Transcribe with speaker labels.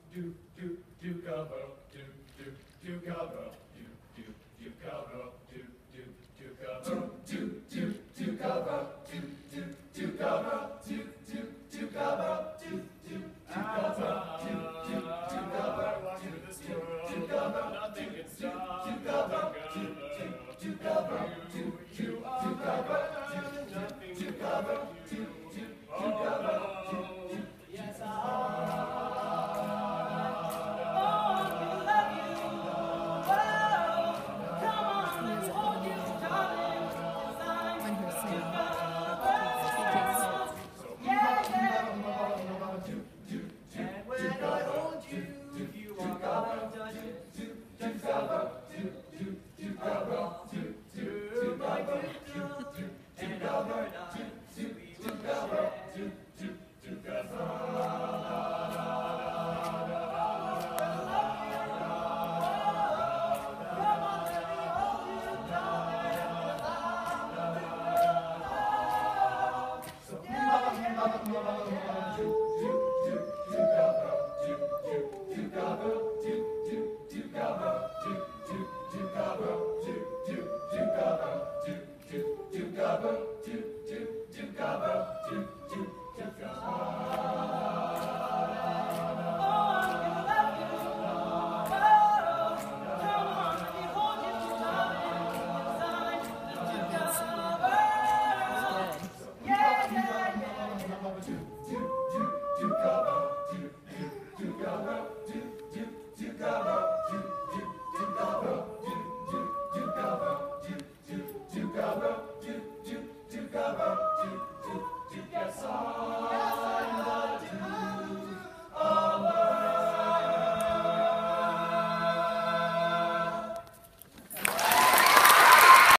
Speaker 1: do do do cowbell, do do do cowbell, do do do cowbell, do do do cowbell, do do do cowbell, do do do cowbell, do do do cowbell, do do do cowbell.